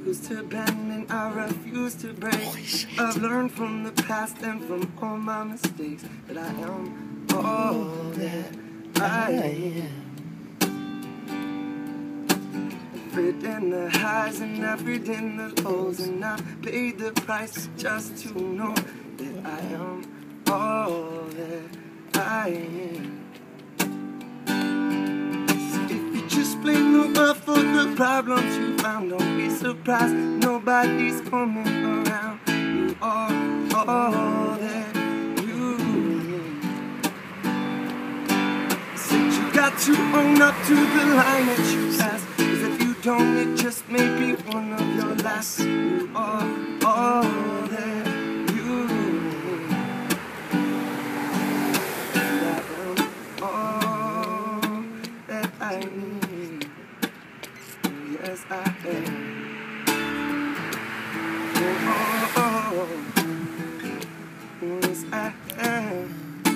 Used to bend and I refuse to break. I've learned from the past and from all my mistakes that I am all that I am. Every day in the highs and every day in the lows, and I paid the price just to know that I am all that I am. Just blame the world for the problems you found. Don't be surprised, nobody's coming around. You are all that you need. Said you got to own up to the line that you passed, 'cause if you don't, it just may be one of your last. You are all that you need. And I am all that I need. Yes, I am. Oh, oh, oh. Yes, I am.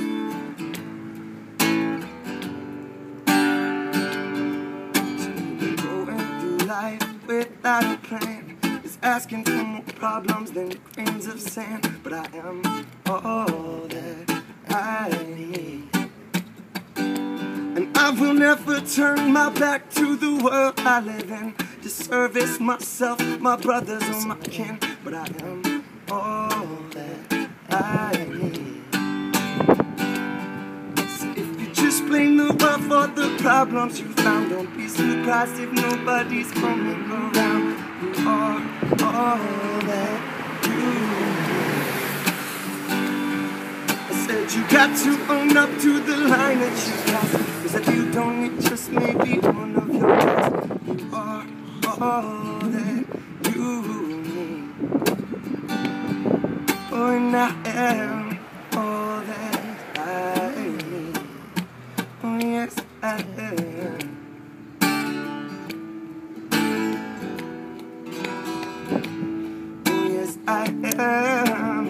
Going through life without a plan is asking for more problems than grains of sand. But I am all that I need. And I will never turn my back to the world I live in to service myself, my brothers, or my kin. But I am all that I need. So if you just blame the world for the problems you found, don't be surprised if nobody's coming around. You are all that you need. I said you got to own up to the line that you crossed, 'cause if you don't, it just may be one of your last. You are all that you need. Oh, and I am all that I need. Oh, yes, I am. Oh, yes, I am.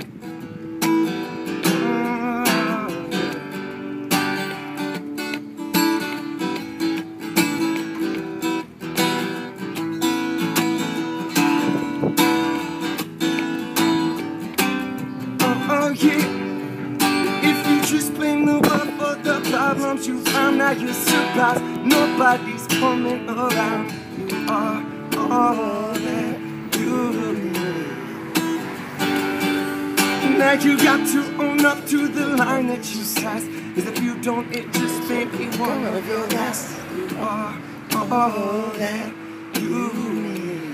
Yeah. If you just blame the world for the problems you found, now you're surprised nobody's coming around. You are all that you need. Now you got to own up to the line that you passed, 'cause if you don't, it just may be one of your last. You are all that you need.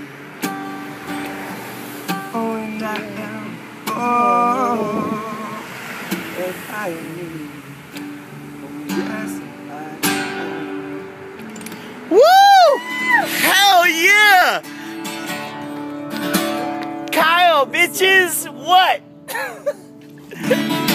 Oh, and I am all that I need. Oh, yes, I am. Woo! Hell yeah! Kyle, bitches, what?